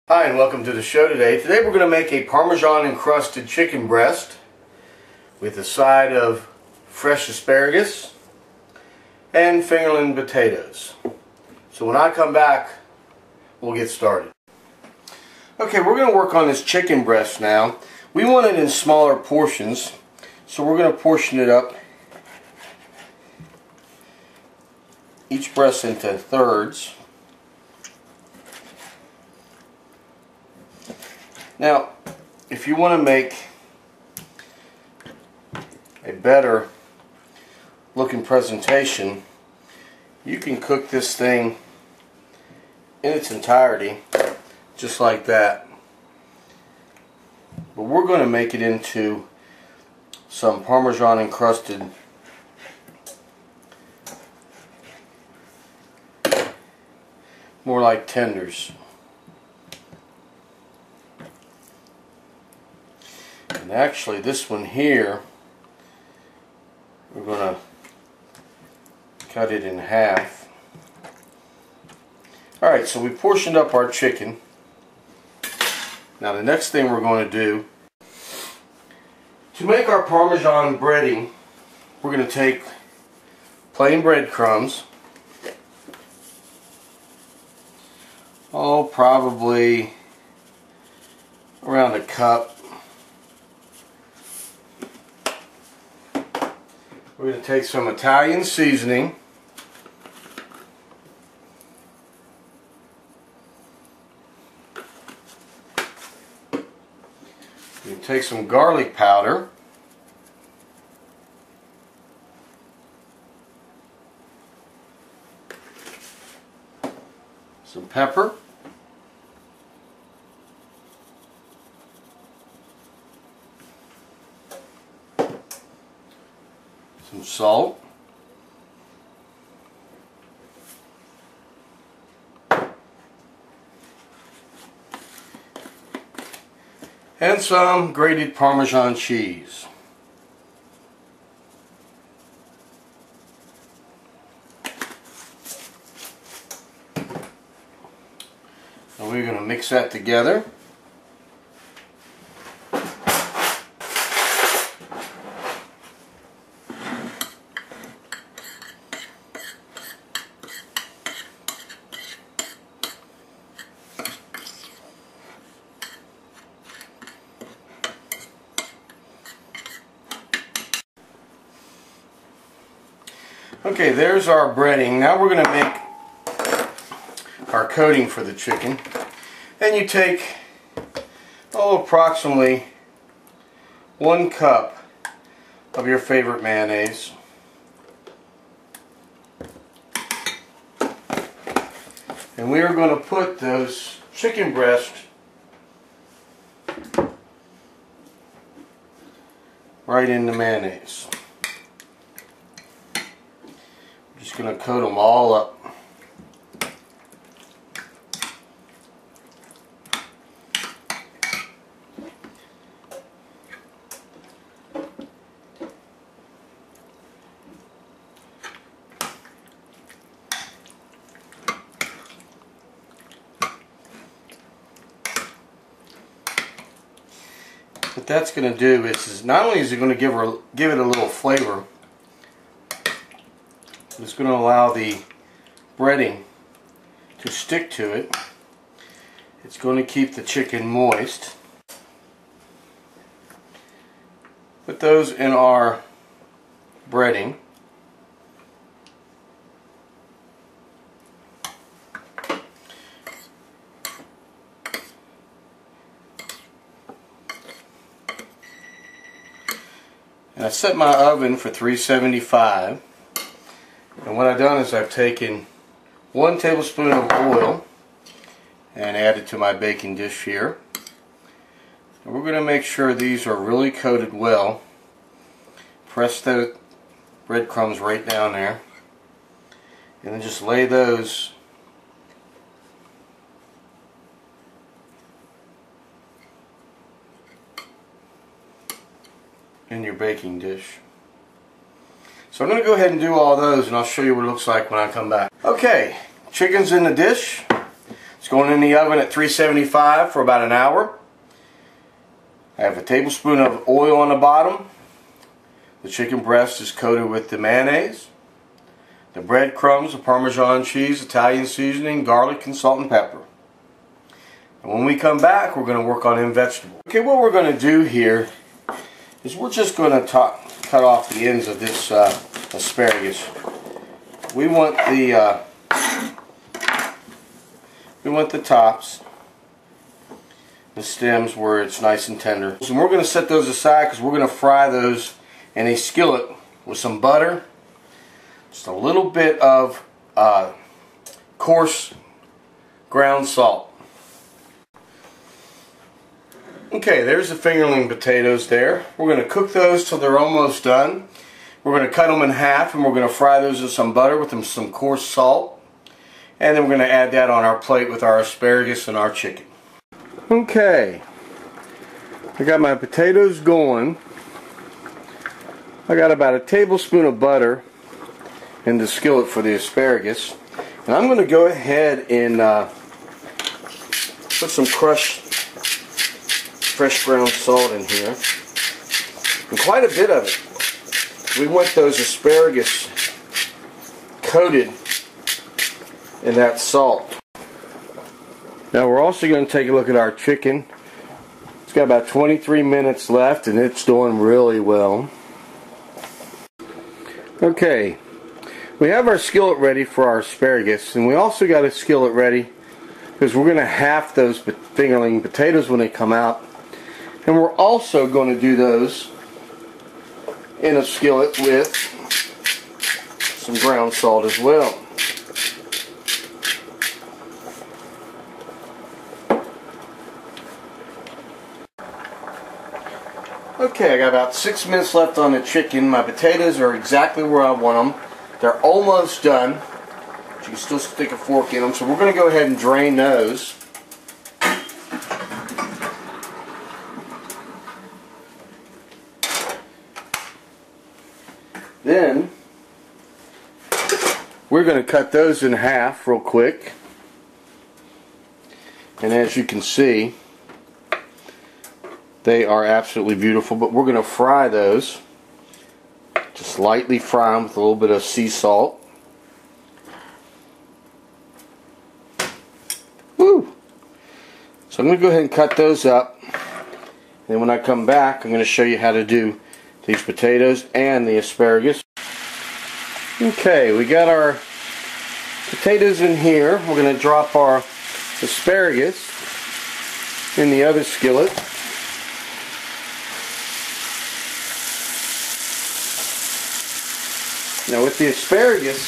Hi, and welcome to the show today. Today we're going to make a Parmesan encrusted chicken breast with a side of fresh asparagus and fingerling potatoes. So when I come back, we'll get started. Okay, we're going to work on this chicken breast now. We want it in smaller portions, so we're going to portion it up, each breast into thirds. Now, if you want to make a better looking presentation, you can cook this thing in its entirety, just like that. But we're going to make it into some Parmesan encrusted more like tenders. And actually this one here, we're going to cut it in half. Alright, so we portioned up our chicken. Now the next thing we're going to do, to make our Parmesan breading, we're going to take plain breadcrumbs. Oh, probably around a cup. We're going to take some Italian seasoning. We're going to take some garlic powder. Some pepper. Some salt, and some grated Parmesan cheese. And we're going to mix that together. Okay, there's our breading. Now we're going to make our coating for the chicken. And you take, approximately 1 cup of your favorite mayonnaise. And we are going to put those chicken breasts right in the mayonnaise. Just going to coat them all up. What that's going to do is not only is it going to give it a little flavor, it's going to allow the breading to stick to it. It's going to keep the chicken moist. Put those in our breading. And I set my oven for 375. And what I've done is I've taken 1 tablespoon of oil and added to my baking dish here. And we're going to make sure these are really coated well. Press the breadcrumbs right down there. And then just lay those in your baking dish. So I'm going to go ahead and do all those, and I'll show you what it looks like when I come back. Okay, chicken's in the dish. It's going in the oven at 375 for about an hour. I have a tablespoon of oil on the bottom. The chicken breast is coated with the mayonnaise, the breadcrumbs, the Parmesan cheese, Italian seasoning, garlic, and salt and pepper. And when we come back, we're going to work on them vegetables. Okay, what we're going to do here is we're just going to cut off the ends of this asparagus. We want the tops, the stems where it's nice and tender. So we're going to set those aside because we're going to fry those in a skillet with some butter, just a little bit of coarse ground salt. Okay, there's the fingerling potatoes there. We're going to cook those till they're almost done. We're going to cut them in half and we're going to fry those with some butter with some coarse salt. And then we're going to add that on our plate with our asparagus and our chicken. Okay, I got my potatoes going. I got about a tablespoon of butter in the skillet for the asparagus. And I'm going to go ahead and put some crushed fresh ground salt in here. And quite a bit of it. We want those asparagus coated in that salt. Now we're also going to take a look at our chicken. It's got about 23 minutes left and it's doing really well. Okay, we have our skillet ready for our asparagus, and we also got a skillet ready because we're going to half those fingerling potatoes when they come out, and we're also going to do those in a skillet with some ground salt as well. Okay, I got about 6 minutes left on the chicken. My potatoes are exactly where I want them. They're almost done. But you can still stick a fork in them. So we're going to go ahead and drain those. Then we're going to cut those in half real quick. And as you can see, they are absolutely beautiful, but we're going to fry those. Just lightly fry them with a little bit of sea salt. Woo! So I'm going to go ahead and cut those up. And when I come back, I'm going to show you how to do these potatoes and the asparagus. Okay, we got our potatoes in here. We're going to drop our asparagus in the other skillet. Now with the asparagus,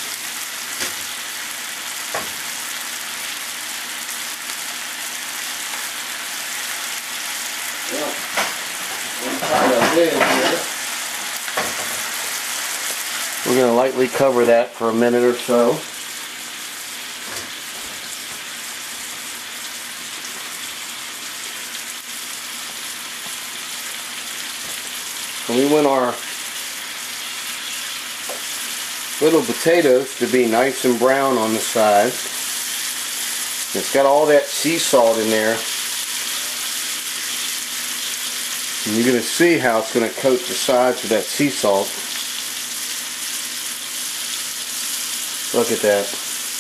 we're going to lightly cover that for a minute or so. And we want our little potatoes to be nice and brown on the sides. It's got all that sea salt in there. And you're going to see how it's going to coat the sides with that sea salt. Look at that.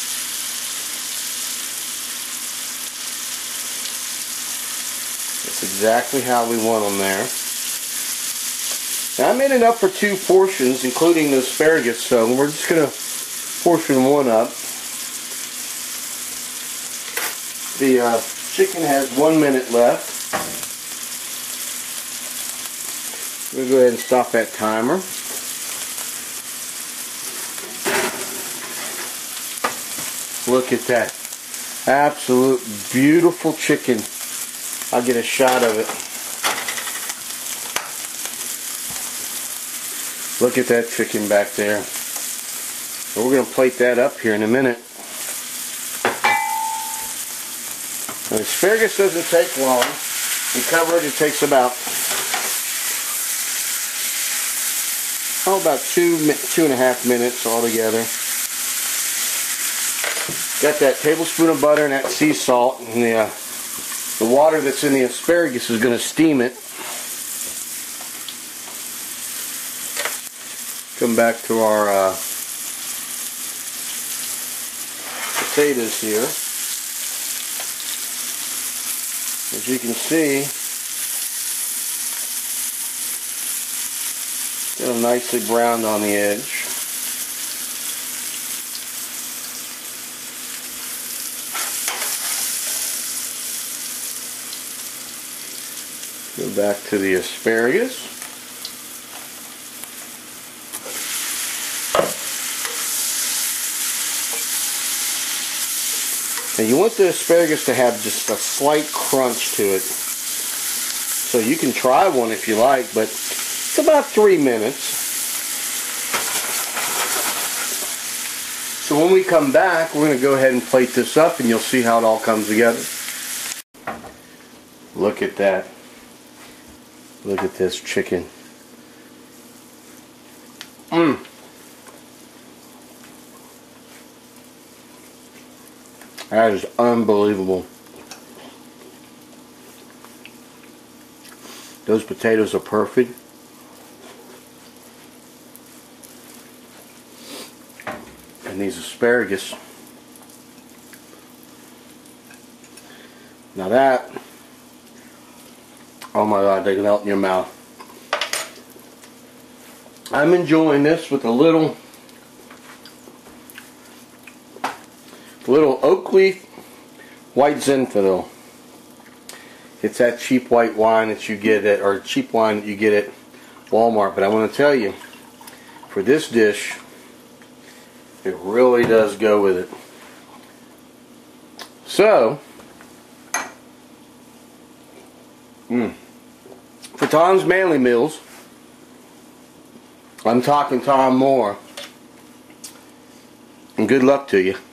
That's exactly how we want them there. Now I made it up for 2 portions, including the asparagus, so we're just going to portion one up. The chicken has 1 minute left. We'll go ahead and stop that timer. Look at that. Absolute beautiful chicken. I'll get a shot of it. Look at that chicken back there. So we're going to plate that up here in a minute. Now, the asparagus doesn't take long. You cover it, it takes about 2.5 minutes altogether. Got that tablespoon of butter and that sea salt, and the water that's in the asparagus is going to steam it. Come back to our potatoes here. As you can see, they're nicely browned on the edge. Go back to the asparagus. Now you want the asparagus to have just a slight crunch to it. So you can try one if you like, but it's about 3 minutes. So when we come back, we're going to go ahead and plate this up and you'll see how it all comes together. Look at that. Look at this chicken. That is unbelievable. Those potatoes are perfect. And these asparagus. Now that, oh my God, they can melt in your mouth. I'm enjoying this with a little oak leaf white Zinfandel. It's that cheap white wine that you get at, or cheap wine that you get at Walmart. But I want to tell you, for this dish, it really does go with it. So, for Tom's Manly Meals, I'm talking Tom Moore, and good luck to you.